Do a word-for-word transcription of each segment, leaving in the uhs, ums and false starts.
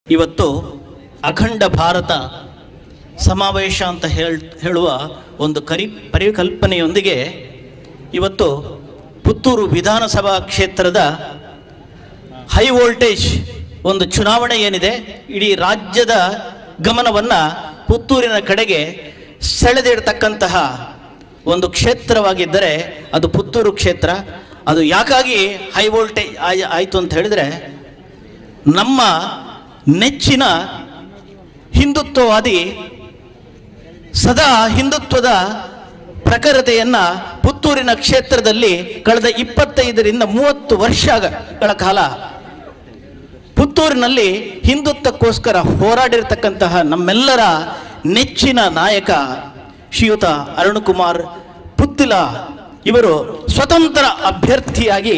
ಇವತ್ತು ಅಖಂಡ ಭಾರತ ಸಮಾವೇಶ ಅಂತ ಹೇಳ್ ಹೇಳುವ ಒಂದು ಕರಿ ಪರಿಕಲ್ಪನೆಯೊಂದಿಗೆ ಇವತ್ತು ಪುತ್ತೂರು ವಿಧಾನಸಭಾ ಕ್ಷೇತ್ರದ ಹೈ ವೋಲ್ಟೇಜ್ ಒಂದು ಚುನಾವಣೆ ಏನಿದೆ ಇಡೀ ರಾಜ್ಯದ ಗಮನವನ್ನು ಪುತ್ತೂರಿನ ಕಡೆಗೆ ಸೆಳೆದಿಡ್ತಕ್ಕಂತಹ ಒಂದು ಕ್ಷೇತ್ರವಾಗಿದ್ದರೆ ಅದು ಪುತ್ತೂರು ಕ್ಷೇತ್ರ. ಅದು ಯಾಕಾಗಿ ಹೈ ವೋಲ್ಟೇಜ್ ಆಯಿತು ಅಂತ ಹೇಳಿದರೆ, ನಮ್ಮ ನೆಚ್ಚಿನ ಹಿಂದುತ್ವವಾದಿ ಸದಾ ಹಿಂದುತ್ವದ ಪ್ರಖರತೆಯನ್ನು ಪುತ್ತೂರಿನ ಕ್ಷೇತ್ರದಲ್ಲಿ ಕಳೆದ ಇಪ್ಪತ್ತೈದರಿಂದ ಮೂವತ್ತು ವರ್ಷಗಳ ಕಾಲ ಪುತ್ತೂರಿನಲ್ಲಿ ಹಿಂದುತ್ವಕ್ಕೋಸ್ಕರ ಹೋರಾಡಿರ್ತಕ್ಕಂತಹ ನಮ್ಮೆಲ್ಲರ ನೆಚ್ಚಿನ ನಾಯಕ ಶ್ರೀಯುತ ಅರುಣಕುಮಾರ್ ಪುತ್ತಿಲ ಇವರು ಸ್ವತಂತ್ರ ಅಭ್ಯರ್ಥಿಯಾಗಿ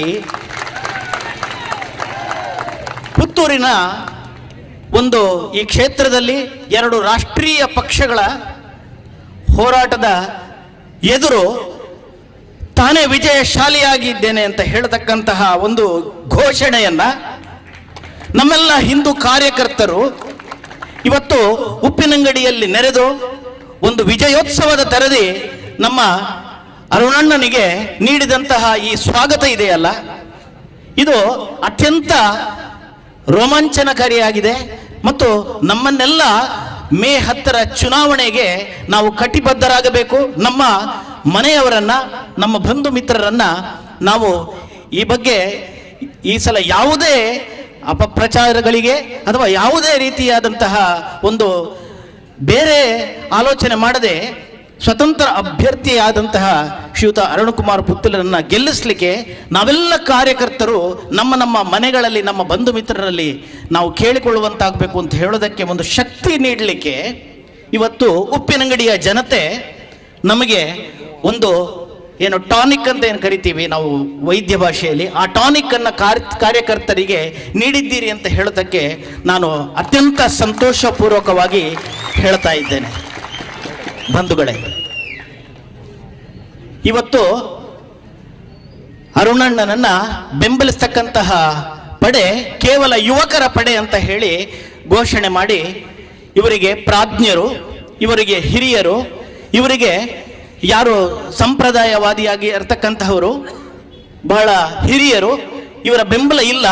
ಪುತ್ತೂರಿನ ಒಂದು ಈ ಕ್ಷೇತ್ರದಲ್ಲಿ ಎರಡು ರಾಷ್ಟ್ರೀಯ ಪಕ್ಷಗಳ ಹೋರಾಟದ ಎದುರು ತಾನೇ ವಿಜಯಶಾಲಿಯಾಗಿದ್ದೇನೆ ಅಂತ ಹೇಳ್ತಕ್ಕಂತಹ ಒಂದು ಘೋಷಣೆಯನ್ನು ನಮ್ಮೆಲ್ಲ ಹಿಂದೂ ಕಾರ್ಯಕರ್ತರು ಇವತ್ತು ಉಪ್ಪಿನಂಗಡಿಯಲ್ಲಿ ನೆರೆದು ಒಂದು ವಿಜಯೋತ್ಸವದ ತರದಿ ನಮ್ಮ ಅರುಣಣ್ಣನಿಗೆ ನೀಡಿದಂತಹ ಈ ಸ್ವಾಗತ ಇದೆಯಲ್ಲ, ಇದು ಅತ್ಯಂತ ರೋಮಾಂಚನಕಾರಿಯಾಗಿದೆ. ಮತ್ತು ನಮ್ಮನ್ನೆಲ್ಲ ಮೇ ಹತ್ತರ ಚುನಾವಣೆಗೆ ನಾವು ಕಟಿಬದ್ಧರಾಗಬೇಕು. ನಮ್ಮ ಮನೆಯವರನ್ನು, ನಮ್ಮ ಬಂಧು ಮಿತ್ರರನ್ನು ನಾವು ಈ ಬಗ್ಗೆ ಈ ಸಲ ಯಾವುದೇ ಅಪಪ್ರಚಾರಗಳಿಗೆ ಅಥವಾ ಯಾವುದೇ ರೀತಿಯಾದಂತಹ ಒಂದು ಬೇರೆ ಆಲೋಚನೆ ಮಾಡದೆ ಸ್ವತಂತ್ರ ಅಭ್ಯರ್ಥಿಯಾದಂತಹ ಶ್ರೀಯುತ ಅರುಣಕುಮಾರ್ ಪುತ್ತಿಲರನ್ನು ಗೆಲ್ಲಿಸಲಿಕ್ಕೆ ನಾವೆಲ್ಲ ಕಾರ್ಯಕರ್ತರು ನಮ್ಮ ನಮ್ಮ ಮನೆಗಳಲ್ಲಿ ನಮ್ಮ ಬಂಧು ಮಿತ್ರರಲ್ಲಿ ನಾವು ಕೇಳಿಕೊಳ್ಳುವಂತಾಗಬೇಕು ಅಂತ ಹೇಳೋದಕ್ಕೆ ಒಂದು ಶಕ್ತಿ ನೀಡಲಿಕ್ಕೆ ಇವತ್ತು ಉಪ್ಪಿನಂಗಡಿಯ ಜನತೆ ನಮಗೆ ಒಂದು ಏನು ಟಾನಿಕ್ ಅಂತ ಏನು ಕರಿತೀವಿ ನಾವು ವೈದ್ಯ ಭಾಷೆಯಲ್ಲಿ, ಆ ಟಾನಿಕ್ಕನ್ನು ಕಾರ್ಯ ಕಾರ್ಯಕರ್ತರಿಗೆ ನೀಡಿದ್ದೀರಿ ಅಂತ ಹೇಳೋದಕ್ಕೆ ನಾನು ಅತ್ಯಂತ ಸಂತೋಷಪೂರ್ವಕವಾಗಿ ಹೇಳ್ತಾ ಇದ್ದೇನೆ. ಬಂಧುಗಳೇ, ಇವತ್ತು ಅರುಣಣ್ಣನನ್ನ ಬೆಂಬಲಿಸ್ತಕ್ಕಂತಹ ಪಡೆ ಕೇವಲ ಯುವಕರ ಪಡೆ ಅಂತ ಹೇಳಿ ಘೋಷಣೆ ಮಾಡಿ ಇವರಿಗೆ ಪ್ರಾಜ್ಞರು, ಇವರಿಗೆ ಹಿರಿಯರು, ಇವರಿಗೆ ಯಾರು ಸಂಪ್ರದಾಯವಾದಿಯಾಗಿ ಇರ್ತಕ್ಕಂತಹವರು ಬಹಳ ಹಿರಿಯರು, ಇವರ ಬೆಂಬಲ ಇಲ್ಲ.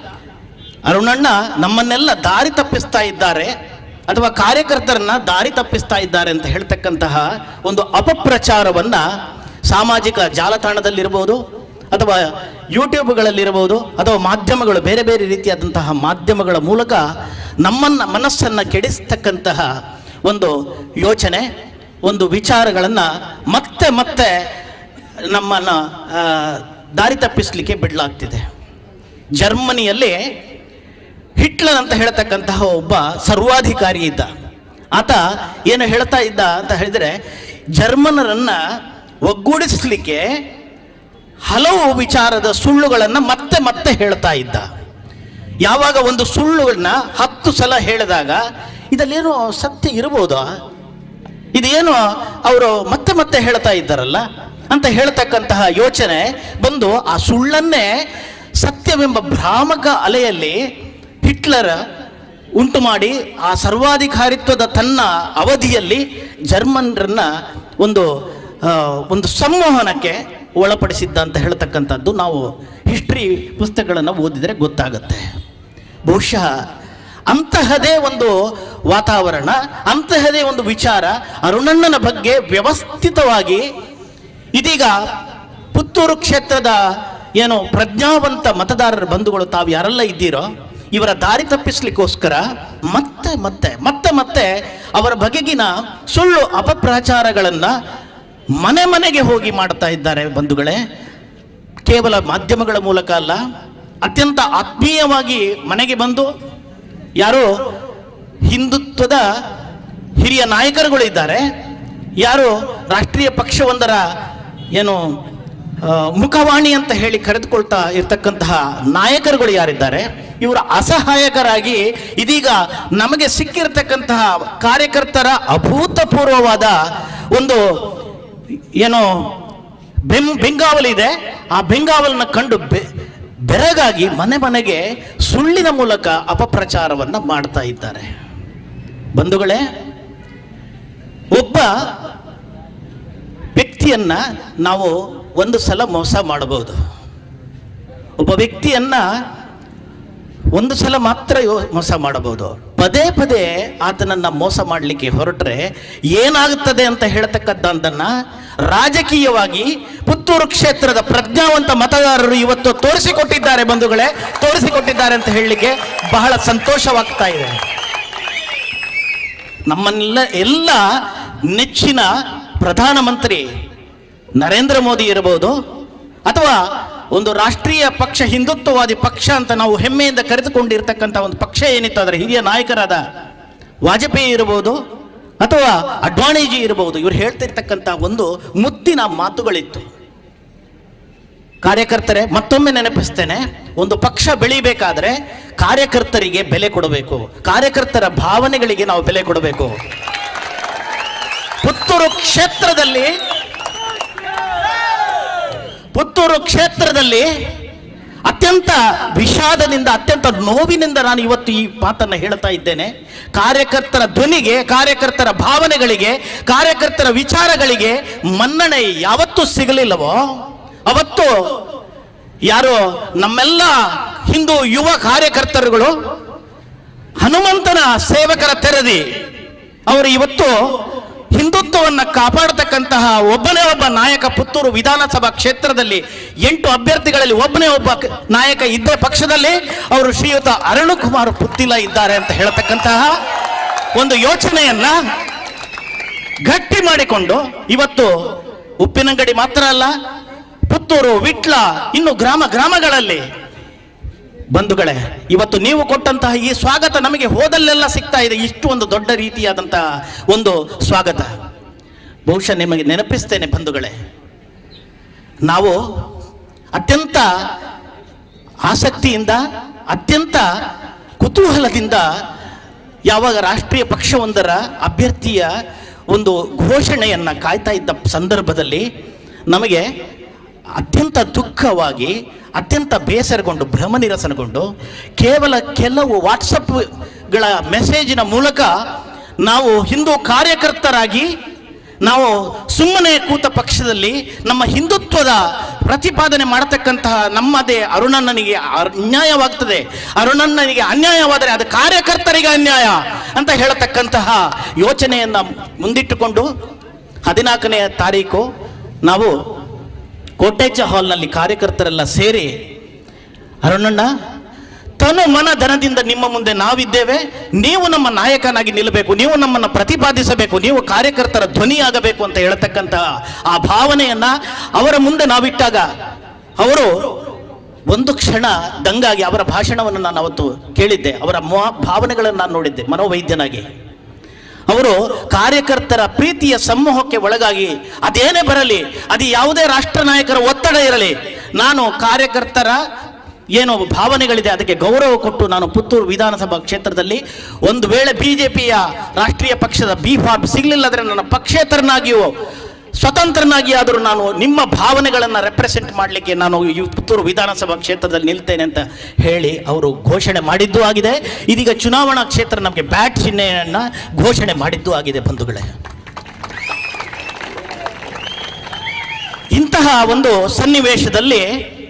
ಅರುಣಣ್ಣ ನಮ್ಮನ್ನೆಲ್ಲ ದಾರಿ ತಪ್ಪಿಸ್ತಾ ಇದ್ದಾರೆ ಅಥವಾ ಕಾರ್ಯಕರ್ತರನ್ನ ದಾರಿ ತಪ್ಪಿಸ್ತಾ ಇದ್ದಾರೆ ಅಂತ ಹೇಳ್ತಕ್ಕಂತಹ ಒಂದು ಅಪಪ್ರಚಾರವನ್ನು ಸಾಮಾಜಿಕ ಜಾಲತಾಣದಲ್ಲಿರ್ಬೋದು ಅಥವಾ ಯೂಟ್ಯೂಬ್ಗಳಲ್ಲಿರ್ಬೋದು ಅಥವಾ ಮಾಧ್ಯಮಗಳು ಬೇರೆ ಬೇರೆ ರೀತಿಯಾದಂತಹ ಮಾಧ್ಯಮಗಳ ಮೂಲಕ ನಮ್ಮನ್ನ ಮನಸ್ಸನ್ನು ಕೆಡಿಸ್ತಕ್ಕಂತಹ ಒಂದು ಯೋಚನೆ, ಒಂದು ವಿಚಾರಗಳನ್ನು ಮತ್ತೆ ಮತ್ತೆ ನಮ್ಮನ್ನು ದಾರಿ ತಪ್ಪಿಸಲಿಕ್ಕೆ ಬಿಡಲಾಗ್ತಿದೆ. ಜರ್ಮನಿಯಲ್ಲಿ ಹಿಟ್ಲರ್ ಅಂತ ಹೇಳ್ತಕ್ಕಂತಹ ಒಬ್ಬ ಸರ್ವಾಧಿಕಾರಿ ಇದ್ದ. ಆತ ಏನು ಹೇಳ್ತಾ ಇದ್ದ ಅಂತ ಹೇಳಿದರೆ, ಜರ್ಮನರನ್ನ ಒಗ್ಗೂಡಿಸಲಿಕ್ಕೆ ಹಲವು ವಿಚಾರದ ಸುಳ್ಳುಗಳನ್ನು ಮತ್ತೆ ಮತ್ತೆ ಹೇಳ್ತಾ ಇದ್ದ. ಯಾವಾಗ ಒಂದು ಸುಳ್ಳುಗಳನ್ನ ಹತ್ತು ಸಲ ಹೇಳಿದಾಗ ಇದಲ್ಲೇನೋ ಸತ್ಯ ಇರಬಹುದಾ, ಇದೇನು ಅವರು ಮತ್ತೆ ಮತ್ತೆ ಹೇಳ್ತಾ ಇದ್ದಾರಲ್ಲ ಅಂತ ಹೇಳ್ತಕ್ಕಂತಹ ಯೋಚನೆ ಬಂದು ಆ ಸುಳ್ಳನ್ನೇ ಸತ್ಯವೆಂಬ ಭ್ರಾಮಕ ಅಲೆಯಲ್ಲಿ ಹಿಟ್ಲರ್ ಉಂಟು ಮಾಡಿ ಆ ಸರ್ವಾಧಿಕಾರಿತ್ವದ ತನ್ನ ಅವಧಿಯಲ್ಲಿ ಜರ್ಮನ್ರನ್ನ ಒಂದು ಒಂದು ಸಂಮೋಹನಕ್ಕೆ ಒಳಪಡಿಸಿದ್ದ ಅಂತ ಹೇಳ್ತಕ್ಕಂಥದ್ದು ನಾವು ಹಿಸ್ಟ್ರಿ ಪುಸ್ತಕಗಳನ್ನು ಓದಿದರೆ ಗೊತ್ತಾಗುತ್ತೆ. ಬಹುಶಃ ಅಂತಹದೇ ಒಂದು ವಾತಾವರಣ, ಅಂತಹದೇ ಒಂದು ವಿಚಾರ ಅರುಣಣ್ಣನ ಬಗ್ಗೆ ವ್ಯವಸ್ಥಿತವಾಗಿ ಇದೀಗ ಪುತ್ತೂರು ಕ್ಷೇತ್ರದ ಏನು ಪ್ರಜ್ಞಾವಂತ ಮತದಾರರ ಬಂಧುಗಳು ತಾವು ಯಾರೆಲ್ಲ ಇದ್ದೀರೋ ಇವರ ದಾರಿ ತಪ್ಪಿಸ್ಲಿಕ್ಕೋಸ್ಕರ ಮತ್ತೆ ಮತ್ತೆ ಮತ್ತೆ ಮತ್ತೆ ಅವರ ಬಗೆಗಿನ ಸುಳ್ಳು ಅಪಪ್ರಚಾರಗಳನ್ನು ಮನೆ ಮನೆಗೆ ಹೋಗಿ ಮಾಡ್ತಾ ಇದ್ದಾರೆ. ಬಂಧುಗಳೇ, ಕೇವಲ ಮಾಧ್ಯಮಗಳ ಮೂಲಕ ಅಲ್ಲ, ಅತ್ಯಂತ ಆತ್ಮೀಯವಾಗಿ ಮನೆಗೆ ಬಂದು ಯಾರು ಹಿಂದುತ್ವದ ಹಿರಿಯ ನಾಯಕರುಗಳು ಇದ್ದಾರೆ, ಯಾರು ರಾಷ್ಟ್ರೀಯ ಪಕ್ಷವೊಂದರ ಏನು ಮುಖವಾಣಿ ಅಂತ ಹೇಳಿ ಕರೆದುಕೊಳ್ತಾ ಇರ್ತಕ್ಕಂತಹ ನಾಯಕರುಗಳು ಯಾರಿದ್ದಾರೆ, ಇವರ ಅಸಹಾಯಕರಾಗಿ ಇದೀಗ ನಮಗೆ ಸಿಕ್ಕಿರ್ತಕ್ಕಂತಹ ಕಾರ್ಯಕರ್ತರ ಅಭೂತಪೂರ್ವವಾದ ಒಂದು ಏನೋ ಬೆಂ ಬೆಂಗಾವಲಿದೆ. ಆ ಬೆಂಗಾವಲನ್ನ ಕಂಡು ಬೆರಗಾಗಿ ಮನೆ ಮನೆಗೆ ಸುಳ್ಳಿನ ಮೂಲಕ ಅಪಪ್ರಚಾರವನ್ನು ಮಾಡ್ತಾ ಇದ್ದಾರೆ. ಬಂಧುಗಳೇ, ಒಬ್ಬ ವ್ಯಕ್ತಿಯನ್ನ ನಾವು ಒಂದು ಸಲ ಮೋಸ ಮಾಡಬಹುದು. ಒಬ್ಬ ವ್ಯಕ್ತಿಯನ್ನ ಒಂದು ಸಲ ಮಾತ್ರ ಮೋಸ ಮಾಡಬಹುದು. ಪದೇ ಪದೇ ಆತನನ್ನ ಮೋಸ ಮಾಡಲಿಕ್ಕೆ ಹೊರಟ್ರೆ ಏನಾಗುತ್ತದೆ ಅಂತ ಹೇಳ್ತಕ್ಕಂಥದ್ದನ್ನ ರಾಜಕೀಯವಾಗಿ ಪುತ್ತೂರು ಕ್ಷೇತ್ರದ ಪ್ರಜ್ಞಾವಂತ ಮತದಾರರು ಇವತ್ತು ತೋರಿಸಿಕೊಟ್ಟಿದ್ದಾರೆ. ಬಂಧುಗಳೇ, ತೋರಿಸಿಕೊಟ್ಟಿದ್ದಾರೆ ಅಂತ ಹೇಳಲಿಕ್ಕೆ ಬಹಳ ಸಂತೋಷವಾಗ್ತಾ ಇದೆ. ನಮ್ಮನ್ನೆಲ್ಲ ಎಲ್ಲ ನೆಚ್ಚಿನ ಪ್ರಧಾನಮಂತ್ರಿ ನರೇಂದ್ರ ಮೋದಿ ಇರಬಹುದು, ಅಥವಾ ಒಂದು ರಾಷ್ಟ್ರೀಯ ಪಕ್ಷ, ಹಿಂದುತ್ವವಾದಿ ಪಕ್ಷ ಅಂತ ನಾವು ಹೆಮ್ಮೆಯಿಂದ ಕರೆದುಕೊಂಡಿರ್ತಕ್ಕಂಥ ಒಂದು ಪಕ್ಷ ಏನಿತ್ತು, ಅದರ ಹಿರಿಯ ನಾಯಕರಾದ ವಾಜಪೇಯಿ ಇರಬಹುದು, ಅಥವಾ ಅಡ್ವಾಣಿಜಿ ಇರಬಹುದು. ಇವರು ಹೇಳ್ತಿರ್ತಕ್ಕಂಥ ಒಂದು ಮುತ್ತಿನ ಮಾತುಗಳಿತ್ತು. ಕಾರ್ಯಕರ್ತರೇ, ಮತ್ತೊಮ್ಮೆ ನೆನಪಿಸ್ತೇನೆ, ಒಂದು ಪಕ್ಷ ಬೆಳಿಬೇಕಾದ್ರೆ ಕಾರ್ಯಕರ್ತರಿಗೆ ಬೆಲೆ ಕೊಡಬೇಕು, ಕಾರ್ಯಕರ್ತರ ಭಾವನೆಗಳಿಗೆ ನಾವು ಬೆಲೆ ಕೊಡಬೇಕು. ಪುತ್ತೂರು ಕ್ಷೇತ್ರದಲ್ಲಿ ಪುತ್ತೂರು ಕ್ಷೇತ್ರದಲ್ಲಿ ಅತ್ಯಂತ ವಿಷಾದದಿಂದ, ಅತ್ಯಂತ ನೋವಿನಿಂದ ನಾನು ಇವತ್ತು ಈ ಮಾತನ್ನು ಹೇಳ್ತಾ ಇದ್ದೇನೆ. ಕಾರ್ಯಕರ್ತರ ಧ್ವನಿಗೆ, ಕಾರ್ಯಕರ್ತರ ಭಾವನೆಗಳಿಗೆ, ಕಾರ್ಯಕರ್ತರ ವಿಚಾರಗಳಿಗೆ ಮನ್ನಣೆ ಯಾವತ್ತೂ ಸಿಗಲಿಲ್ಲವೋ ಅವತ್ತು ಯಾರೋ ನಮ್ಮೆಲ್ಲ ಹಿಂದೂ ಯುವ ಕಾರ್ಯಕರ್ತರುಗಳು ಹನುಮಂತನ ಸೇವಕರ ತೆರದಿ ಅವರು ಇವತ್ತು ಹಿಂದುತ್ವವನ್ನು ಕಾಪಾಡತಕ್ಕಂತಹ ಒಬ್ಬನೇ ಒಬ್ಬ ನಾಯಕ ಪುತ್ತೂರು ವಿಧಾನಸಭಾ ಕ್ಷೇತ್ರದಲ್ಲಿ ಎಂಟು ಅಭ್ಯರ್ಥಿಗಳಲ್ಲಿ ಒಬ್ಬನೇ ಒಬ್ಬ ನಾಯಕ ಇದ್ದ ಪಕ್ಷದಲ್ಲಿ ಅವರು ಶ್ರೀಯುತ ಅರುಣಕುಮಾರ್ ಪುತ್ತಿಲ ಇದ್ದಾರೆ ಅಂತ ಹೇಳತಕ್ಕಂತಹ ಒಂದು ಯೋಚನೆಯನ್ನ ಗಟ್ಟಿ ಮಾಡಿಕೊಂಡು ಇವತ್ತು ಉಪ್ಪಿನಂಗಡಿ ಮಾತ್ರ ಅಲ್ಲ, ಪುತ್ತೂರು, ವಿಟ್ಲ, ಇನ್ನು ಗ್ರಾಮ ಗ್ರಾಮಗಳಲ್ಲಿ ಬಂಧುಗಳೇ, ಇವತ್ತು ನೀವು ಕೊಟ್ಟಂತಹ ಈ ಸ್ವಾಗತ ನಮಗೆ ಹೋದಲ್ಲೆಲ್ಲ ಸಿಗ್ತಾ ಇದೆ. ಇಷ್ಟು ಒಂದು ದೊಡ್ಡ ರೀತಿಯಾದಂತಹ ಒಂದು ಸ್ವಾಗತ. ಬಹುಶಃ ನಿಮಗೆ ನೆನಪಿಸ್ತೇನೆ ಬಂಧುಗಳೇ, ನಾವು ಅತ್ಯಂತ ಆಸಕ್ತಿಯಿಂದ, ಅತ್ಯಂತ ಕುತೂಹಲದಿಂದ ಯಾವಾಗ ರಾಷ್ಟ್ರೀಯ ಪಕ್ಷವೊಂದರ ಅಭ್ಯರ್ಥಿಯ ಒಂದು ಘೋಷಣೆಯನ್ನು ಕಾಯ್ತಾ ಇದ್ದ ಸಂದರ್ಭದಲ್ಲಿ ನಮಗೆ ಅತ್ಯಂತ ದುಃಖವಾಗಿ, ಅತ್ಯಂತ ಬೇಸರಗೊಂಡು, ಭ್ರಮನಿರಸನಗೊಂಡು ಕೇವಲ ಕೆಲವು ವಾಟ್ಸಪ್ಗಳ ಮೆಸೇಜಿನ ಮೂಲಕ ನಾವು ಹಿಂದೂ ಕಾರ್ಯಕರ್ತರಾಗಿ ನಾವು ಸುಮ್ಮನೆ ಕೂತ ಪಕ್ಷದಲ್ಲಿ ನಮ್ಮ ಹಿಂದುತ್ವದ ಪ್ರತಿಪಾದನೆ ಮಾಡತಕ್ಕಂತಹ ನಮ್ಮದೇ ಅರುಣಣ್ಣನಿಗೆ ಅನ್ಯಾಯವಾಗ್ತದೆ, ಅರುಣಣ್ಣನಿಗೆ ಅನ್ಯಾಯವಾದರೆ ಅದು ಕಾರ್ಯಕರ್ತರಿಗೆ ಅನ್ಯಾಯ ಅಂತ ಹೇಳತಕ್ಕಂತಹ ಯೋಚನೆಯನ್ನು ಮುಂದಿಟ್ಟುಕೊಂಡು ಹದಿನಾಲ್ಕನೆಯ ತಾರೀಕು ನಾವು ಕೋಟೇಜ ಹಾಲ್ನಲ್ಲಿ ಕಾರ್ಯಕರ್ತರೆಲ್ಲ ಸೇರಿ, ಅರುಣಣ್ಣ, ತನು ಮನ ಧನದಿಂದ ನಿಮ್ಮ ಮುಂದೆ ನಾವಿದ್ದೇವೆ, ನೀವು ನಮ್ಮ ನಾಯಕನಾಗಿ ನಿಲ್ಲಬೇಕು, ನೀವು ನಮ್ಮನ್ನು ಪ್ರತಿಪಾದಿಸಬೇಕು, ನೀವು ಕಾರ್ಯಕರ್ತರ ಧ್ವನಿಯಾಗಬೇಕು ಅಂತ ಹೇಳತಕ್ಕಂತಹ ಆ ಭಾವನೆಯನ್ನ ಅವರ ಮುಂದೆ ನಾವಿಟ್ಟಾಗ ಅವರು ಒಂದು ಕ್ಷಣ ದಂಗಾಗಿ ಅವರ ಭಾಷಣವನ್ನು ನಾನು ಅವತ್ತು ಕೇಳಿದ್ದೆ. ಅವರ ಭಾವನೆಗಳನ್ನು ನಾನು ನೋಡಿದ್ದೆ ಮನೋವೈದ್ಯನಾಗಿ. ಅವರು ಕಾರ್ಯಕರ್ತರ ಪ್ರೀತಿಯ ಸಮೂಹಕ್ಕೆ ಒಳಗಾಗಿ ಅದೇನೇ ಬರಲಿ, ಅದು ಯಾವುದೇ ರಾಷ್ಟ್ರ ನಾಯಕರ ಒತ್ತಡ ಇರಲಿ, ನಾನು ಕಾರ್ಯಕರ್ತರ ಏನು ಭಾವನೆಗಳಿದೆ ಅದಕ್ಕೆ ಗೌರವ ಕೊಟ್ಟು ನಾನು ಪುತ್ತೂರು ವಿಧಾನಸಭಾ ಕ್ಷೇತ್ರದಲ್ಲಿ ಒಂದು ವೇಳೆ ಬಿಜೆಪಿಯ ರಾಷ್ಟ್ರೀಯ ಪಕ್ಷದ ಬಿ ಫಾರ್ಮ್ ಸಿಗಲಿಲ್ಲದ್ರೆ ನನ್ನ ಪಕ್ಷೇತರನಾಗಿಯೂ ಸ್ವತಂತ್ರನಾಗಿ ಆದರೂ ನಾನು ನಿಮ್ಮ ಭಾವನೆಗಳನ್ನು ರೆಪ್ರೆಸೆಂಟ್ ಮಾಡಲಿಕ್ಕೆ ನಾನು ಈ ಪುತ್ತೂರು ವಿಧಾನಸಭಾ ಕ್ಷೇತ್ರದಲ್ಲಿ ನಿಲ್ತೇನೆ ಅಂತ ಹೇಳಿ ಅವರು ಘೋಷಣೆ ಮಾಡಿದ್ದೂ ಆಗಿದೆ. ಇದೀಗ ಚುನಾವಣಾ ಕ್ಷೇತ್ರ ನಮಗೆ ಬ್ಯಾಟ್ ಚಿಹ್ನೆಯನ್ನು ಘೋಷಣೆ ಮಾಡಿದ್ದೂ ಆಗಿದೆ. ಬಂಧುಗಳೇ, ಇಂತಹ ಒಂದು ಸನ್ನಿವೇಶದಲ್ಲಿ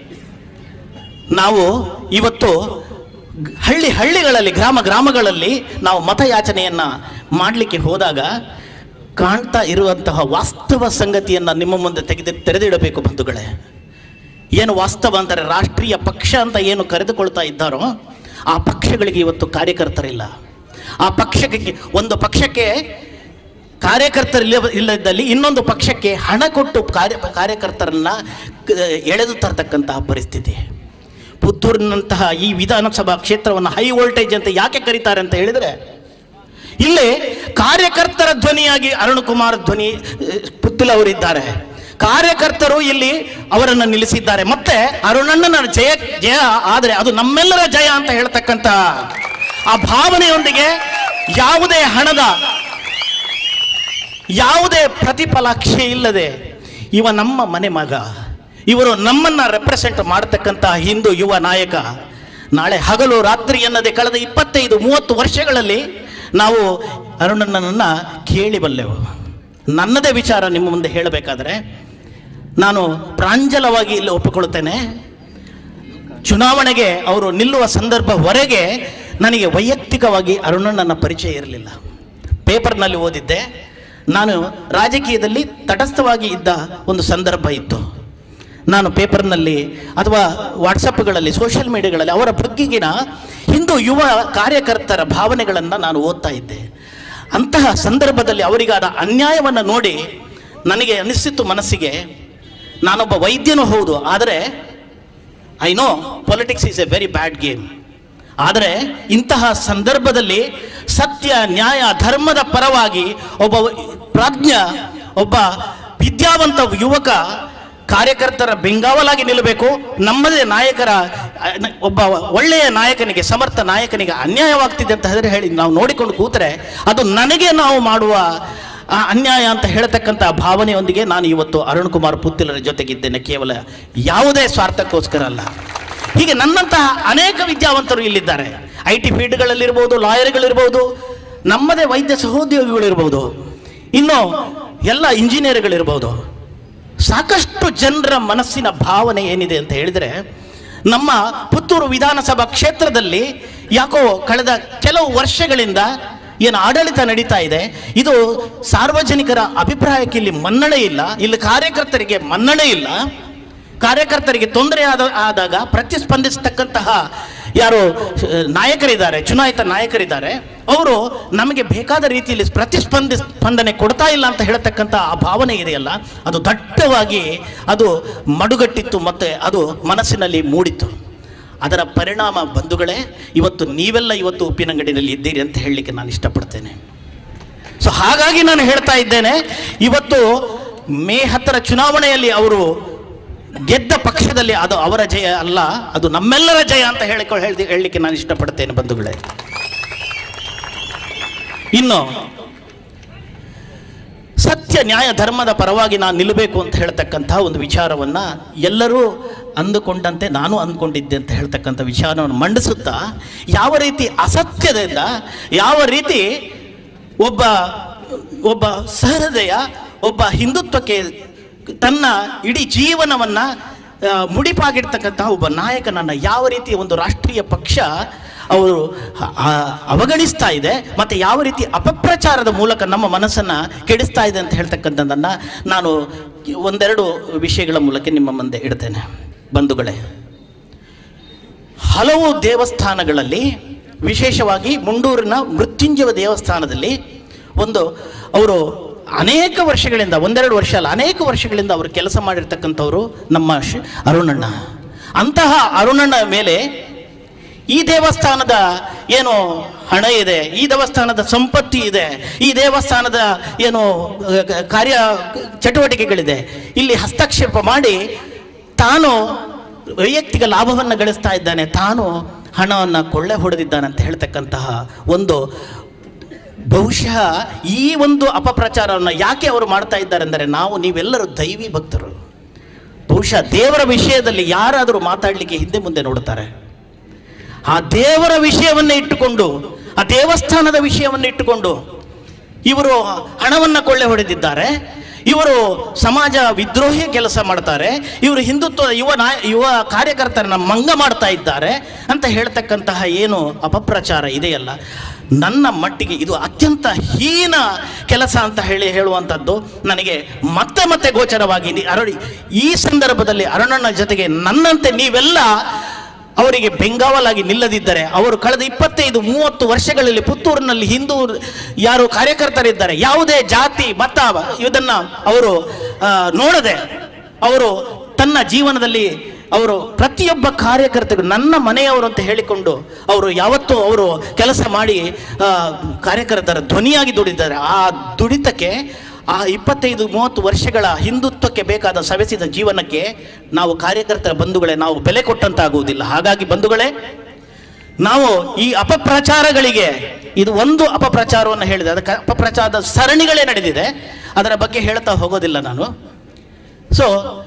ನಾವು ಇವತ್ತು ಹಳ್ಳಿ ಹಳ್ಳಿಗಳಲ್ಲಿ, ಗ್ರಾಮ ಗ್ರಾಮಗಳಲ್ಲಿ ನಾವು ಮತಯಾಚನೆಯನ್ನು ಮಾಡಲಿಕ್ಕೆ ಹೋದಾಗ ಕಾಣ್ತಾ ಇರುವಂತಹ ವಾಸ್ತವ ಸಂಗತಿಯನ್ನು ನಿಮ್ಮ ಮುಂದೆ ತೆಗೆದು ತೆರೆದಿಡಬೇಕು ಬಂಧುಗಳೇ. ಏನು ವಾಸ್ತವ ಅಂತಾರೆ, ರಾಷ್ಟ್ರೀಯ ಪಕ್ಷ ಅಂತ ಏನು ಕರೆದುಕೊಳ್ತಾ ಇದ್ದಾರೋ ಆ ಪಕ್ಷಗಳಿಗೆ ಇವತ್ತು ಕಾರ್ಯಕರ್ತರಿಲ್ಲ. ಆ ಪಕ್ಷಕ್ಕೆ, ಒಂದು ಪಕ್ಷಕ್ಕೆ ಕಾರ್ಯಕರ್ತರಿಲ್ಲ ಇಲ್ಲದಲ್ಲಿ ಇನ್ನೊಂದು ಪಕ್ಷಕ್ಕೆ ಹಣ ಕೊಟ್ಟು ಕಾರ್ಯ ಕಾರ್ಯಕರ್ತರನ್ನ ಎಳೆದು ತರತಕ್ಕಂತಹ ಪರಿಸ್ಥಿತಿ. ಪುತ್ತೂರಿನಂತಹ ಈ ವಿಧಾನಸಭಾ ಕ್ಷೇತ್ರವನ್ನು ಹೈ ವೋಲ್ಟೇಜ್ ಅಂತ ಯಾಕೆ ಕರೀತಾರೆ ಅಂತ ಹೇಳಿದರೆ, ಇಲ್ಲಿ ಕಾರ್ಯಕರ್ತರ ಧ್ವನಿಯಾಗಿ ಅರುಣಕುಮಾರ್ ಧ್ವನಿ ಪುತ್ತಿಲ ಅವರಿದ್ದಾರೆ. ಕಾರ್ಯಕರ್ತರು ಇಲ್ಲಿ ಅವರನ್ನು ನಿಲ್ಲಿಸಿದ್ದಾರೆ. ಮತ್ತೆ ಅರುಣಣ್ಣನ ಜಯ ಜಯ ಆದರೆ ಅದು ನಮ್ಮೆಲ್ಲರ ಜಯ ಅಂತ ಹೇಳ್ತಕ್ಕಂಥ ಆ ಭಾವನೆಯೊಂದಿಗೆ ಯಾವುದೇ ಹಣದ, ಯಾವುದೇ ಪ್ರತಿಫಲಾಕ್ಷೆ ಇಲ್ಲದೆ ಇವ ನಮ್ಮ ಮನೆ ಮಗ, ಇವರು ನಮ್ಮನ್ನು ರೆಪ್ರೆಸೆಂಟ್ ಮಾಡತಕ್ಕಂಥ ಹಿಂದೂ ಯುವ ನಾಯಕ. ನಾಳೆ ಹಗಲು ರಾತ್ರಿ ಎನ್ನದೆ ಕಳೆದ ಇಪ್ಪತ್ತೈದು ಮೂವತ್ತು ವರ್ಷಗಳಲ್ಲಿ ನಾವು ಅರುಣಣ್ಣನನ್ನು ಕೇಳಿಬಲ್ಲೆವು. ನನ್ನದೇ ವಿಚಾರ ನಿಮ್ಮ ಮುಂದೆ ಹೇಳಬೇಕಾದ್ರೆ ನಾನು ಪ್ರಾಂಜಲವಾಗಿ ಇಲ್ಲಿ ಒಪ್ಪಿಕೊಳ್ಳುತ್ತೇನೆ. ಚುನಾವಣೆಗೆ ಅವರು ನಿಲ್ಲುವ ಸಂದರ್ಭವರೆಗೆ ನನಗೆ ವೈಯಕ್ತಿಕವಾಗಿ ಅರುಣಣ್ಣನ ಪರಿಚಯ ಇರಲಿಲ್ಲ. ಪೇಪರ್ನಲ್ಲಿ ಓದಿದ್ದೆ. ನಾನು ರಾಜಕೀಯದಲ್ಲಿ ತಟಸ್ಥವಾಗಿ ಇದ್ದ ಒಂದು ಸಂದರ್ಭ ಇತ್ತು. ನಾನು ಪೇಪರ್ನಲ್ಲಿ ಅಥವಾ ವಾಟ್ಸಪ್ಗಳಲ್ಲಿ ಸೋಷಿಯಲ್ ಮೀಡಿಯಾಗಳಲ್ಲಿ ಅವರ ಬಗ್ಗೆಗಿನ ಹಿಂದೂ ಯುವ ಕಾರ್ಯಕರ್ತರ ಭಾವನೆಗಳನ್ನು ನಾನು ಓದ್ತಾ ಇದ್ದೆ. ಅಂತಹ ಸಂದರ್ಭದಲ್ಲಿ ಅವರಿಗಾದ ಅನ್ಯಾಯವನ್ನು ನೋಡಿ ನನಗೆ ಅನಿಸಿತ್ತು ಮನಸ್ಸಿಗೆ, ನಾನೊಬ್ಬ ವೈದ್ಯನೂ ಹೌದು, ಆದರೆ I know politics is a very bad game. ಆದರೆ ಇಂತಹ ಸಂದರ್ಭದಲ್ಲಿ ಸತ್ಯ ನ್ಯಾಯ ಧರ್ಮದ ಪರವಾಗಿ ಒಬ್ಬ ಪ್ರಾಜ್ಞ ಒಬ್ಬ ವಿದ್ಯಾವಂತ ಯುವಕ ಕಾರ್ಯಕರ್ತರ ಬೆಂಗಾವಲಾಗಿ ನಿಲ್ಲಬೇಕು. ನಮ್ಮದೇ ನಾಯಕರ ಒಬ್ಬ ಒಳ್ಳೆಯ ನಾಯಕನಿಗೆ ಸಮರ್ಥ ನಾಯಕನಿಗೆ ಅನ್ಯಾಯವಾಗ್ತಿದೆ ಅಂತ ಹೇಳಿದ್ರೆ ಹೇಳಿ ನಾವು ನೋಡಿಕೊಂಡು ಕೂತರೆ ಅದು ನನಗೆ ನಾವು ಮಾಡುವ ಅನ್ಯಾಯ ಅಂತ ಹೇಳ್ತಕ್ಕಂಥ ಭಾವನೆಯೊಂದಿಗೆ ನಾನು ಇವತ್ತು ಅರುಣ್ ಕುಮಾರ್ ಪುತ್ತಿಲರ ಜೊತೆಗಿದ್ದೇನೆ. ಕೇವಲ ಯಾವುದೇ ಸ್ವಾರ್ಥಕ್ಕೋಸ್ಕರ ಅಲ್ಲ. ಹೀಗೆ ನನ್ನಂತಹ ಅನೇಕ ವಿದ್ಯಾವಂತರು ಇಲ್ಲಿದ್ದಾರೆ. ಐ ಟಿ ಫೀಲ್ಡ್ಗಳಲ್ಲಿರ್ಬೋದು, ಲಾಯರ್ಗಳಿರ್ಬೋದು, ನಮ್ಮದೇ ವೈದ್ಯ ಸಹೋದ್ಯೋಗಿಗಳಿರ್ಬೋದು, ಇನ್ನು ಎಲ್ಲ ಇಂಜಿನಿಯರ್ಗಳಿರ್ಬೋದು. ಸಾಕಷ್ಟು ಜನರ ಮನಸ್ಸಿನ ಭಾವನೆ ಏನಿದೆ ಅಂತ ಹೇಳಿದರೆ, ನಮ್ಮ ಪುತ್ತೂರು ವಿಧಾನಸಭಾ ಕ್ಷೇತ್ರದಲ್ಲಿ ಯಾಕೋ ಕಳೆದ ಕೆಲವು ವರ್ಷಗಳಿಂದ ಏನು ಆಡಳಿತ ನಡೀತಾ ಇದೆ, ಇದು ಸಾರ್ವಜನಿಕರ ಅಭಿಪ್ರಾಯಕ್ಕೆ ಇಲ್ಲಿ ಮನ್ನಣೆ ಇಲ್ಲ, ಇಲ್ಲಿ ಕಾರ್ಯಕರ್ತರಿಗೆ ಮನ್ನಣೆ ಇಲ್ಲ. ಕಾರ್ಯಕರ್ತರಿಗೆ ತೊಂದರೆ ಆದ ಆದಾಗ ಪ್ರತಿಸ್ಪಂದಿಸತಕ್ಕಂತಹ ಯಾರು ನಾಯಕರಿದ್ದಾರೆ, ಚುನಾಯಿತ ನಾಯಕರಿದ್ದಾರೆ, ಅವರು ನಮಗೆ ಬೇಕಾದ ರೀತಿಯಲ್ಲಿ ಪ್ರತಿಸ್ಪಂದಿ ಸ್ಪಂದನೆ ಕೊಡ್ತಾ ಇಲ್ಲ ಅಂತ ಹೇಳ್ತಕ್ಕಂಥ ಆ ಭಾವನೆ ಇದೆಯಲ್ಲ, ಅದು ದಟ್ಟವಾಗಿ ಅದು ಮಡುಗಟ್ಟಿತ್ತು ಮತ್ತು ಅದು ಮನಸ್ಸಿನಲ್ಲಿ ಮೂಡಿತ್ತು. ಅದರ ಪರಿಣಾಮ ಬಂಧುಗಳೇ, ಇವತ್ತು ನೀವೆಲ್ಲ ಇವತ್ತು ಉಪ್ಪಿನಂಗಡಿನಲ್ಲಿ ಇದ್ದೀರಿ ಅಂತ ಹೇಳಲಿಕ್ಕೆ ನಾನು ಇಷ್ಟಪಡ್ತೇನೆ. ಸೊ ಹಾಗಾಗಿ ನಾನು ಹೇಳ್ತಾ ಇದ್ದೇನೆ, ಇವತ್ತು ಮೇ ಹತ್ತರ ಚುನಾವಣೆಯಲ್ಲಿ ಅವರು ಗೆದ್ದ ಪಕ್ಷದಲ್ಲಿ ಅದು ಅವರ ಜಯ ಅಲ್ಲ, ಅದು ನಮ್ಮೆಲ್ಲರ ಜಯ ಅಂತ ಹೇಳಿಕೊಂಡು ಹೇಳಿ ಹೇಳಲಿಕ್ಕೆ ನಾನು ಇಷ್ಟಪಡ್ತೇನೆ ಬಂಧುಗಳೇ. ಇನ್ನು ಸತ್ಯ ನ್ಯಾಯ ಧರ್ಮದ ಪರವಾಗಿ ನಾನು ನಿಲ್ಲಬೇಕು ಅಂತ ಹೇಳ್ತಕ್ಕಂಥ ಒಂದು ವಿಚಾರವನ್ನು ಎಲ್ಲರೂ ಅಂದುಕೊಂಡಂತೆ ನಾನು ಅಂದ್ಕೊಂಡಿದ್ದೆ ಅಂತ ಹೇಳ್ತಕ್ಕಂಥ ವಿಚಾರವನ್ನು ಮಂಡಿಸುತ್ತಾ, ಯಾವ ರೀತಿ ಅಸತ್ಯದಿಂದ ಯಾವ ರೀತಿ ಒಬ್ಬ ಒಬ್ಬ ಸಹೃದಯ ಒಬ್ಬ ಹಿಂದುತ್ವಕ್ಕೆ ತನ್ನ ಇಡೀ ಜೀವನವನ್ನು ಮುಡಿಪಾಗಿಡ್ತಕ್ಕಂಥ ಒಬ್ಬ ನಾಯಕನನ್ನು ಯಾವ ರೀತಿ ಒಂದು ರಾಷ್ಟ್ರೀಯ ಪಕ್ಷ ಅವರು ಅವಗಣಿಸ್ತಾ ಇದೆ ಮತ್ತು ಯಾವ ರೀತಿ ಅಪಪ್ರಚಾರದ ಮೂಲಕ ನಮ್ಮ ಮನಸ್ಸನ್ನು ಕೆಡಿಸ್ತಾ ಇದೆ ಅಂತ ಹೇಳ್ತಕ್ಕಂಥದ್ದನ್ನು ನಾನು ಒಂದೆರಡು ವಿಷಯಗಳ ಮೂಲಕ ನಿಮ್ಮ ಮುಂದೆ ಇಡ್ತೇನೆ ಬಂಧುಗಳೇ. ಹಲವು ದೇವಸ್ಥಾನಗಳಲ್ಲಿ, ವಿಶೇಷವಾಗಿ ಮುಂಡೂರಿನ ಮೃತ್ಯುಂಜಯ ದೇವಸ್ಥಾನದಲ್ಲಿ ಒಂದು ಅವರು ಅನೇಕ ವರ್ಷಗಳಿಂದ, ಒಂದೆರಡು ವರ್ಷ ಅಲ್ಲ, ಅನೇಕ ವರ್ಷಗಳಿಂದ ಅವರು ಕೆಲಸ ಮಾಡಿರ್ತಕ್ಕಂಥವ್ರು ನಮ್ಮ ಶ್ರೀ ಅರುಣಣ್ಣ. ಅಂತಹ ಅರುಣಣ್ಣ ಮೇಲೆ ಈ ದೇವಸ್ಥಾನದ ಏನು ಹಣ ಇದೆ, ಈ ದೇವಸ್ಥಾನದ ಸಂಪತ್ತಿ ಇದೆ, ಈ ದೇವಸ್ಥಾನದ ಏನು ಕಾರ್ಯ ಚಟುವಟಿಕೆಗಳಿದೆ, ಇಲ್ಲಿ ಹಸ್ತಕ್ಷೇಪ ಮಾಡಿ ತಾನು ವೈಯಕ್ತಿಕ ಲಾಭವನ್ನು ಗಳಿಸ್ತಾ ಇದ್ದಾನೆ, ತಾನು ಹಣವನ್ನು ಕೊಳ್ಳೆ ಹೊಡೆದಿದ್ದಾನೆ ಅಂತ ಹೇಳ್ತಕ್ಕಂತಹ ಒಂದು, ಬಹುಶಃ ಈ ಒಂದು ಅಪಪ್ರಚಾರವನ್ನು ಯಾಕೆ ಅವರು ಮಾಡ್ತಾ ಇದ್ದಾರೆ ಅಂದರೆ, ನಾವು ನೀವೆಲ್ಲರೂ ದೈವಿ ಭಕ್ತರು. ಬಹುಶಃ ದೇವರ ವಿಷಯದಲ್ಲಿ ಯಾರಾದರೂ ಮಾತಾಡಲಿಕ್ಕೆ ಹಿಂದೆ ಮುಂದೆ ನೋಡ್ತಾರೆ. ಆ ದೇವರ ವಿಷಯವನ್ನು ಇಟ್ಟುಕೊಂಡು, ಆ ದೇವಸ್ಥಾನದ ವಿಷಯವನ್ನು ಇಟ್ಟುಕೊಂಡು ಇವರು ಹಣವನ್ನು ಕೊಳ್ಳೆ ಹೊಡೆದಿದ್ದಾರೆ, ಇವರು ಸಮಾಜ ವಿದ್ರೋಹಿ ಕೆಲಸ ಮಾಡ್ತಾರೆ, ಇವರು ಹಿಂದುತ್ವ ಯುವ ನಾಯ ಯುವ ಕಾರ್ಯಕರ್ತರನ್ನ ಮಂಗ ಮಾಡ್ತಾ ಇದ್ದಾರೆ ಅಂತ ಹೇಳ್ತಕ್ಕಂತಹ ಏನು ಅಪಪ್ರಚಾರ ಇದೆಯಲ್ಲ, ನನ್ನ ಮಟ್ಟಿಗೆ ಇದು ಅತ್ಯಂತ ಹೀನ ಕೆಲಸ ಅಂತ ಹೇಳಿ ಹೇಳುವಂಥದ್ದು ನನಗೆ ಮತ್ತೆ ಮತ್ತೆ ಗೋಚರವಾಗಿ ಅರಳಿ. ಈ ಸಂದರ್ಭದಲ್ಲಿ ಅರುಣಣ್ಣ ಜೊತೆಗೆ ನನ್ನಂತೆ ನೀವೆಲ್ಲ ಅವರಿಗೆ ಬೆಂಗಾವಲಾಗಿ ನಿಲ್ಲದಿದ್ದರೆ, ಅವರು ಕಳೆದ ಇಪ್ಪತ್ತೈದು ಮೂವತ್ತು ವರ್ಷಗಳಲ್ಲಿ ಪುತ್ತೂರಿನಲ್ಲಿ ಹಿಂದೂ ಯಾರು ಕಾರ್ಯಕರ್ತರಿದ್ದಾರೆ, ಯಾವುದೇ ಜಾತಿ ಮತ ಇದನ್ನು ಅವರು ನೋಡದೆ ಅವರು ತನ್ನ ಜೀವನದಲ್ಲಿ ಅವರು ಪ್ರತಿಯೊಬ್ಬ ಕಾರ್ಯಕರ್ತರು ನನ್ನ ಮನೆಯವರು ಅಂತ ಹೇಳಿಕೊಂಡು ಅವರು ಯಾವತ್ತೂ ಅವರು ಕೆಲಸ ಮಾಡಿ ಕಾರ್ಯಕರ್ತರ ಧ್ವನಿಯಾಗಿ ದುಡಿದ್ದಾರೆ. ಆ ದುಡಿತಕ್ಕೆ, ಆ ಇಪ್ಪತ್ತೈದು ಮೂವತ್ತು ವರ್ಷಗಳ ಹಿಂದುತ್ವಕ್ಕೆ ಬೇಕಾದ ಸವೆಸಿದ ಜೀವನಕ್ಕೆ ನಾವು ಕಾರ್ಯಕರ್ತರ ಬಂಧುಗಳೇ ನಾವು ಬೆಲೆ ಕೊಟ್ಟಂತಾಗುವುದಿಲ್ಲ. ಹಾಗಾಗಿ ಬಂಧುಗಳೇ, ನಾವು ಈ ಅಪಪ್ರಚಾರಗಳಿಗೆ, ಇದು ಒಂದು ಅಪಪ್ರಚಾರವನ್ನು ಹೇಳಿದೆ, ಅದಕ್ಕೆ ಅಪಪ್ರಚಾರದ ಸರಣಿಗಳೇ ನಡೆದಿದೆ, ಅದರ ಬಗ್ಗೆ ಹೇಳ್ತಾ ಹೋಗೋದಿಲ್ಲ ನಾನು. ಸೊ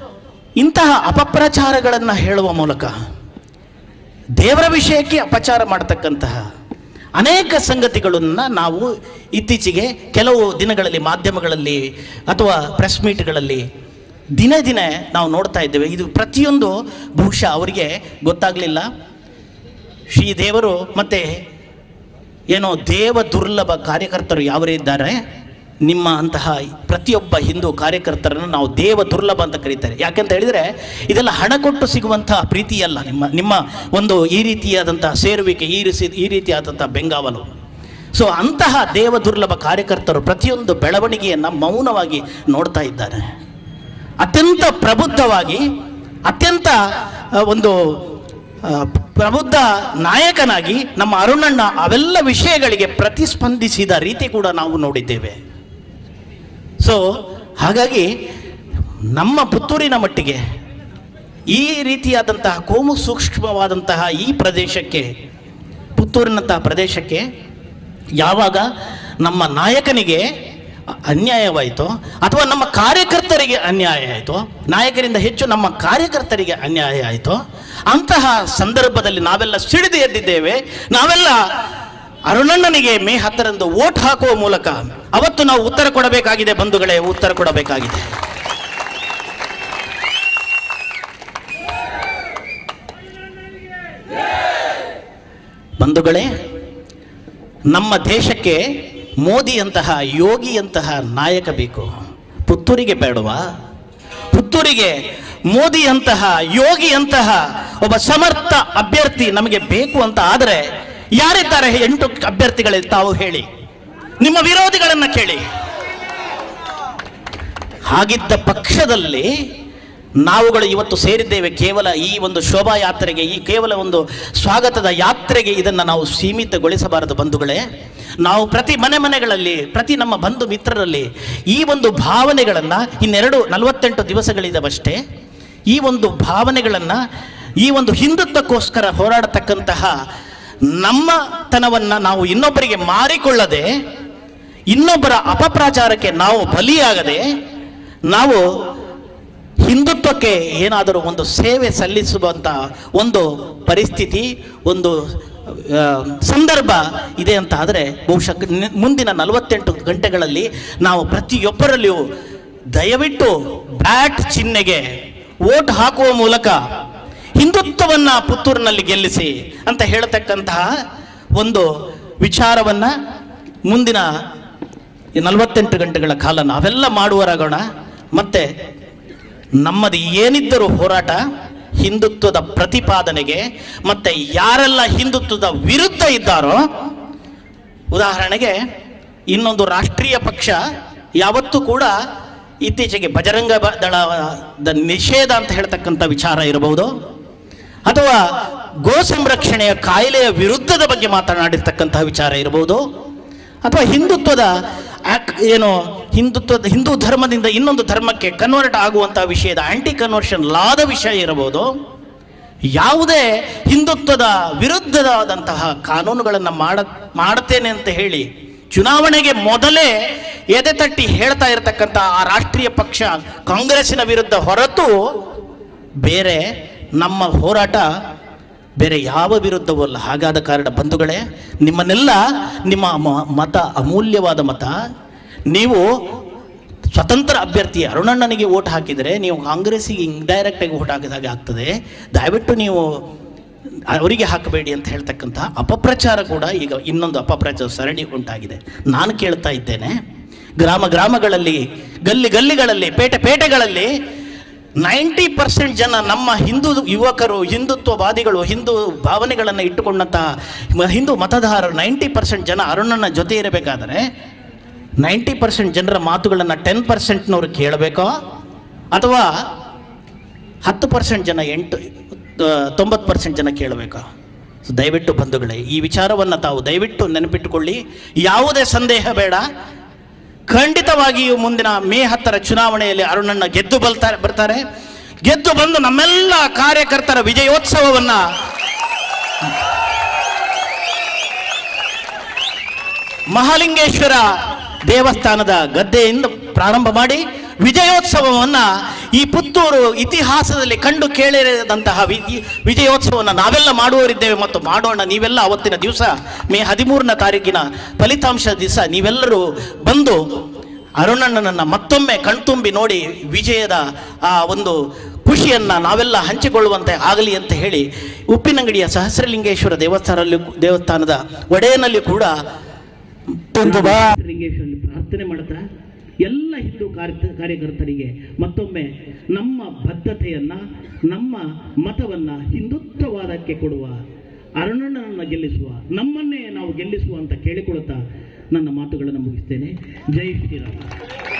ಇಂತಹ ಅಪಪ್ರಚಾರಗಳನ್ನು ಹೇಳುವ ಮೂಲಕ ದೇವರ ವಿಷಯಕ್ಕೆ ಅಪಚಾರ ಮಾಡತಕ್ಕಂತಹ ಅನೇಕ ಸಂಗತಿಗಳನ್ನು ನಾವು ಇತ್ತೀಚೆಗೆ ಕೆಲವು ದಿನಗಳಲ್ಲಿ ಮಾಧ್ಯಮಗಳಲ್ಲಿ ಅಥವಾ ಪ್ರೆಸ್ ಮೀಟ್ಗಳಲ್ಲಿ ದಿನೇ ದಿನೇ ನಾವು ನೋಡ್ತಾ ಇದ್ದೇವೆ. ಇದು ಪ್ರತಿಯೊಂದು ಬಹುಶಃ ಅವರಿಗೆ ಗೊತ್ತಾಗಲಿಲ್ಲ. ಶ್ರೀದೇವರು ಮತ್ತು ಏನೋ ದೇವ ದುರ್ಲಭ ಕಾರ್ಯಕರ್ತರು ಯಾವರಿದ್ದಾರೆ, ನಿಮ್ಮ ಅಂತಹ ಪ್ರತಿಯೊಬ್ಬ ಹಿಂದೂ ಕಾರ್ಯಕರ್ತರನ್ನು ನಾವು ದೇವ ದುರ್ಲಭ ಅಂತ ಕರೀತಾರೆ. ಯಾಕೆಂತ ಹೇಳಿದರೆ ಇದೆಲ್ಲ ಹಣ ಕೊಟ್ಟು ಸಿಗುವಂಥ ಪ್ರೀತಿಯಲ್ಲ. ನಿಮ್ಮ ನಿಮ್ಮ ಒಂದು ಈ ರೀತಿಯಾದಂಥ ಸೇರುವಿಕೆ, ಈ ರೀತಿ ಈ ರೀತಿಯಾದಂಥ ಬೆಂಗಾವಲು. ಸೊ ಅಂತಹ ದೇವ ದುರ್ಲಭ ಕಾರ್ಯಕರ್ತರು ಪ್ರತಿಯೊಂದು ಬೆಳವಣಿಗೆಯನ್ನು ಮೌನವಾಗಿ ನೋಡ್ತಾ ಇದ್ದಾರೆ. ಅತ್ಯಂತ ಪ್ರಬುದ್ಧವಾಗಿ, ಅತ್ಯಂತ ಒಂದು ಪ್ರಬುದ್ಧ ನಾಯಕನಾಗಿ ನಮ್ಮ ಅರುಣಣ್ಣ ಅವೆಲ್ಲ ವಿಷಯಗಳಿಗೆ ಪ್ರತಿಸ್ಪಂದಿಸಿದ ರೀತಿ ಕೂಡ ನಾವು ನೋಡಿದ್ದೇವೆ. ಸೊ ಹಾಗಾಗಿ ನಮ್ಮ ಪುತ್ತೂರಿನ ಮಟ್ಟಿಗೆ ಈ ರೀತಿಯಾದಂತಹ ಕೋಮು ಸೂಕ್ಷ್ಮವಾದಂತಹ ಈ ಪ್ರದೇಶಕ್ಕೆ, ಪುತ್ತೂರಿನಂತಹ ಪ್ರದೇಶಕ್ಕೆ ಯಾವಾಗ ನಮ್ಮ ನಾಯಕನಿಗೆ ಅನ್ಯಾಯವಾಯಿತೋ ಅಥವಾ ನಮ್ಮ ಕಾರ್ಯಕರ್ತರಿಗೆ ಅನ್ಯಾಯ ಆಯಿತೋ, ನಾಯಕರಿಂದ ಹೆಚ್ಚು ನಮ್ಮ ಕಾರ್ಯಕರ್ತರಿಗೆ ಅನ್ಯಾಯ ಆಯಿತೋ, ಅಂತಹ ಸಂದರ್ಭದಲ್ಲಿ ನಾವೆಲ್ಲ ಸಿಡಿದು ಎದ್ದಿದ್ದೇವೆ. ನಾವೆಲ್ಲ ಅರುಣಣ್ಣನಿಗೆ ಮೇ ಹತ್ತರಂದು ವೋಟ್ ಹಾಕುವ ಮೂಲಕ ಅವತ್ತು ನಾವು ಉತ್ತರ ಕೊಡಬೇಕಾಗಿದೆ ಬಂಧುಗಳೇ, ಉತ್ತರ ಕೊಡಬೇಕಾಗಿದೆ. ಬಂಧುಗಳೇ, ನಮ್ಮ ದೇಶಕ್ಕೆ ಮೋದಿಯಂತಹ ಯೋಗಿಯಂತಹ ನಾಯಕ ಬೇಕು. ಪುತ್ತೂರಿಗೆ ಬೇಡವಾ? ಪುತ್ತೂರಿಗೆ ಮೋದಿಯಂತಹ ಯೋಗಿಯಂತಹ ಒಬ್ಬ ಸಮರ್ಥ ಅಭ್ಯರ್ಥಿ ನಮಗೆ ಬೇಕು ಅಂತ ಆದರೆ ಯಾರಿದ್ದಾರೆ? ಎಂಟು ಅಭ್ಯರ್ಥಿಗಳಲ್ಲಿ ತಾವು ಹೇಳಿ, ನಿಮ್ಮ ವಿರೋಧಿಗಳನ್ನು ಕೇಳಿ. ಹಾಗಿದ್ದ ಪಕ್ಷದಲ್ಲಿ ನಾವುಗಳು ಇವತ್ತು ಸೇರಿದ್ದೇವೆ ಕೇವಲ ಈ ಒಂದು ಶೋಭಾಯಾತ್ರೆಗೆ, ಈ ಕೇವಲ ಒಂದು ಸ್ವಾಗತದ ಯಾತ್ರೆಗೆ ಇದನ್ನು ನಾವು ಸೀಮಿತಗೊಳಿಸಬಾರದು ಬಂಧುಗಳೇ. ನಾವು ಪ್ರತಿ ಮನೆ ಮನೆಗಳಲ್ಲಿ, ಪ್ರತಿ ನಮ್ಮ ಬಂಧು ಮಿತ್ರರಲ್ಲಿ ಈ ಒಂದು ಭಾವನೆಗಳನ್ನು, ಇನ್ನೆರಡು ನಲವತ್ತೆಂಟು ದಿವಸಗಳಿದವಷ್ಟೇ, ಈ ಒಂದು ಭಾವನೆಗಳನ್ನು, ಈ ಒಂದು ಹಿಂದುತ್ವಕ್ಕೋಸ್ಕರ ಹೋರಾಡತಕ್ಕಂತಹ ನಮ್ಮತನವನ್ನು ನಾವು ಇನ್ನೊಬ್ಬರಿಗೆ ಮಾರಿಕೊಳ್ಳದೆ, ಇನ್ನೊಬ್ಬರ ಅಪಪ್ರಚಾರಕ್ಕೆ ನಾವು ಬಲಿಯಾಗದೆ, ನಾವು ಹಿಂದುತ್ವಕ್ಕೆ ಏನಾದರೂ ಒಂದು ಸೇವೆ ಸಲ್ಲಿಸುವಂಥ ಒಂದು ಪರಿಸ್ಥಿತಿ, ಒಂದು ಸಂದರ್ಭ ಇದೆ ಅಂತ ಆದರೆ ಬಹುಶಃ ಮುಂದಿನ ನಲವತ್ತೆಂಟು ಗಂಟೆಗಳಲ್ಲಿ ನಾವು ಪ್ರತಿಯೊಬ್ಬರಲ್ಲಿಯೂ ದಯವಿಟ್ಟು ಬ್ಯಾಟ್ ಚಿಹ್ನೆಗೆ ವೋಟ್ ಹಾಕುವ ಮೂಲಕ ಹಿಂದುತ್ವವನ್ನು ಪುತ್ತೂರಿನಲ್ಲಿ ಗೆಲ್ಲಿಸಿ ಅಂತ ಹೇಳತಕ್ಕಂತಹ ಒಂದು ವಿಚಾರವನ್ನು ಮುಂದಿನ ನಲವತ್ತೆಂಟು ಗಂಟೆಗಳ ಕಾಲ ನಾವೆಲ್ಲ ಮಾಡುವರಾಗೋಣ. ಮತ್ತು ನಮ್ಮದು ಏನಿದ್ದರೂ ಹೋರಾಟ ಹಿಂದುತ್ವದ ಪ್ರತಿಪಾದನೆಗೆ, ಮತ್ತು ಯಾರೆಲ್ಲ ಹಿಂದುತ್ವದ ವಿರುದ್ಧ ಇದ್ದಾರೋ, ಉದಾಹರಣೆಗೆ ಇನ್ನೊಂದು ರಾಷ್ಟ್ರೀಯ ಪಕ್ಷ ಯಾವತ್ತೂ ಕೂಡ ಇತ್ತೀಚೆಗೆ ಬಜರಂಗ ದಳದ ನಿಷೇಧ ಅಂತ ಹೇಳ್ತಕ್ಕಂಥ ವಿಚಾರ ಇರಬಹುದು, ಅಥವಾ ಗೋ ಸಂರಕ್ಷಣೆಯ ಕಾಯಿಲೆಯ ವಿರುದ್ಧದ ಬಗ್ಗೆ ಮಾತನಾಡಿರ್ತಕ್ಕಂತಹ ವಿಚಾರ ಇರಬಹುದು, ಅಥವಾ ಹಿಂದುತ್ವದ ಏನು ಹಿಂದುತ್ವದ ಹಿಂದೂ ಧರ್ಮದಿಂದ ಇನ್ನೊಂದು ಧರ್ಮಕ್ಕೆ ಕನ್ವರ್ಟ್ ಆಗುವಂಥ ವಿಷಯದ ಆಂಟಿ ಕನ್ವರ್ಷನ್ ಲಾದ ವಿಷಯ ಇರಬಹುದು. ಯಾವುದೇ ಹಿಂದುತ್ವದ ವಿರುದ್ಧವಾದಂತಹ ಕಾನೂನುಗಳನ್ನು ಮಾಡ ಮಾಡುತ್ತೇನೆ ಅಂತ ಹೇಳಿ ಚುನಾವಣೆಗೆ ಮೊದಲೇ ಎದೆ ತಟ್ಟಿ ಹೇಳ್ತಾ ಇರತಕ್ಕಂಥ ಆ ರಾಷ್ಟ್ರೀಯ ಪಕ್ಷ ಕಾಂಗ್ರೆಸ್ಸಿನ ವಿರುದ್ಧ ಹೊರತು ಬೇರೆ ನಮ್ಮ ಹೋರಾಟ ಬೇರೆ ಯಾವ ವಿರುದ್ಧವೂ ಅಲ್ಲ. ಹಾಗಾದ ಕಾರಣ ಬಂಧುಗಳೇ, ನಿಮ್ಮನ್ನೆಲ್ಲ, ನಿಮ್ಮ ಮತ ಅಮೂಲ್ಯವಾದ ಮತ, ನೀವು ಸ್ವತಂತ್ರ ಅಭ್ಯರ್ಥಿ ಅರುಣಣ್ಣನಿಗೆ ವೋಟ್ ಹಾಕಿದರೆ ನೀವು ಕಾಂಗ್ರೆಸ್ಸಿಗೆ ಇಂಡೈರೆಕ್ಟಾಗಿ ವೋಟ್ ಹಾಕಿದಾಗೆ ಆಗ್ತದೆ. ದಯವಿಟ್ಟು ನೀವು ಅವರಿಗೆ ಹಾಕಬೇಡಿ ಅಂತ ಹೇಳ್ತಕ್ಕಂಥ ಅಪಪ್ರಚಾರ ಕೂಡ ಈಗ ಇನ್ನೊಂದು ಅಪಪ್ರಚಾರ ಸರಣಿ ಉಂಟಾಗಿದೆ. ನಾನು ಕೇಳ್ತಾ ಇದ್ದೇನೆ, ಗ್ರಾಮ ಗ್ರಾಮಗಳಲ್ಲಿ, ಗಲ್ಲಿ ಗಲ್ಲಿಗಳಲ್ಲಿ, ಪೇಟೆ ಪೇಟೆಗಳಲ್ಲಿ ನೈಂಟಿ ಪರ್ಸೆಂಟ್ ಜನ ನಮ್ಮ ಹಿಂದೂ ಯುವಕರು, ಹಿಂದುತ್ವವಾದಿಗಳು, ಹಿಂದೂ ಭಾವನೆಗಳನ್ನು ಇಟ್ಟುಕೊಂಡಂತಹ ಹಿಂದೂ ಮತದಾರರು ನೈಂಟಿ ಪರ್ಸೆಂಟ್ ಜನ ಅರುಣನ ಜೊತೆ ಇರಬೇಕಾದರೆ ನೈಂಟಿ ಪರ್ಸೆಂಟ್ ಜನರ ಮಾತುಗಳನ್ನು ಟೆನ್ ಪರ್ಸೆಂಟ್ನವರು ಕೇಳಬೇಕೋ, ಅಥವಾ ಹತ್ತು ಪರ್ಸೆಂಟ್ ಜನ ಎಂಟು ತೊಂಬತ್ತು ಪರ್ಸೆಂಟ್ ಜನ ಕೇಳಬೇಕೋ? ಸೊ ದಯವಿಟ್ಟು ಬಂಧುಗಳೇ, ಈ ವಿಚಾರವನ್ನು ತಾವು ದಯವಿಟ್ಟು ನೆನಪಿಟ್ಟುಕೊಳ್ಳಿ. ಯಾವುದೇ ಸಂದೇಹ ಬೇಡ. ಖಂಡಿತವಾಗಿಯೂ ಮುಂದಿನ ಮೇ ಹತ್ತರ ಚುನಾವಣೆಯಲ್ಲಿ ಅರುಣಣ್ಣ ಗೆದ್ದು ಬಲ್ತಾರೆ ಬರ್ತಾರೆ ಗೆದ್ದು ಬಂದು ನಮ್ಮೆಲ್ಲ ಕಾರ್ಯಕರ್ತರ ವಿಜಯೋತ್ಸವವನ್ನು ಮಹಾಲಿಂಗೇಶ್ವರ ದೇವಸ್ಥಾನದ ಗದ್ದೆಯಿಂದ ಪ್ರಾರಂಭ ಮಾಡಿ ವಿಜಯೋತ್ಸವವನ್ನು ಈ ಪುತ್ತೂರು ಇತಿಹಾಸದಲ್ಲಿ ಕಂಡು ಕೇಳಿದಂತಹ ವಿಜಯೋತ್ಸವವನ್ನು ನಾವೆಲ್ಲ ಮಾಡುವವರಿದ್ದೇವೆ ಮತ್ತು ಮಾಡೋಣ. ನೀವೆಲ್ಲ ಅವತ್ತಿನ ದಿವಸ ಮೇ ಹದಿಮೂರನೇ ತಾರೀಕಿನ ಫಲಿತಾಂಶ ದಿವಸ ನೀವೆಲ್ಲರೂ ಬಂದು ಅರುಣಣ್ಣನನ್ನು ಮತ್ತೊಮ್ಮೆ ಕಣ್ತುಂಬಿ ನೋಡಿ ವಿಜಯದ ಆ ಒಂದು ಖುಷಿಯನ್ನು ನಾವೆಲ್ಲ ಹಂಚಿಕೊಳ್ಳುವಂತೆ ಆಗಲಿ ಅಂತ ಹೇಳಿ ಉಪ್ಪಿನಂಗಡಿಯ ಸಹಸ್ರಲಿಂಗೇಶ್ವರ ದೇವಸ್ಥಾನದಲ್ಲಿ ದೇವಸ್ಥಾನದ ಒಡೆಯನಲ್ಲಿ ಕೂಡ ಲಿಂಗೇಶ್ವರಲ್ಲಿ ಪ್ರಾರ್ಥನೆ ಮಾಡ್ತಾ ಎಲ್ಲ ಹಿಂದೂ ಕಾರ್ಯ ಕಾರ್ಯಕರ್ತರಿಗೆ ಮತ್ತೊಮ್ಮೆ ನಮ್ಮ ಬದ್ಧತೆಯನ್ನ ನಮ್ಮ ಮತವನ್ನ ಹಿಂದುತ್ವವಾದಕ್ಕೆ ಕೊಡುವ ಅರುಣಣ್ಣನನ್ನು ಗೆಲ್ಲಿಸುವ ನಮ್ಮನ್ನೇ ನಾವು ಗೆಲ್ಲಿಸುವ ಅಂತ ಕೇಳಿಕೊಳ್ಳುತ್ತಾ ನನ್ನ ಮಾತುಗಳನ್ನು ಮುಗಿಸ್ತೇನೆ. ಜೈ ಶ್ರೀರಾಮ್.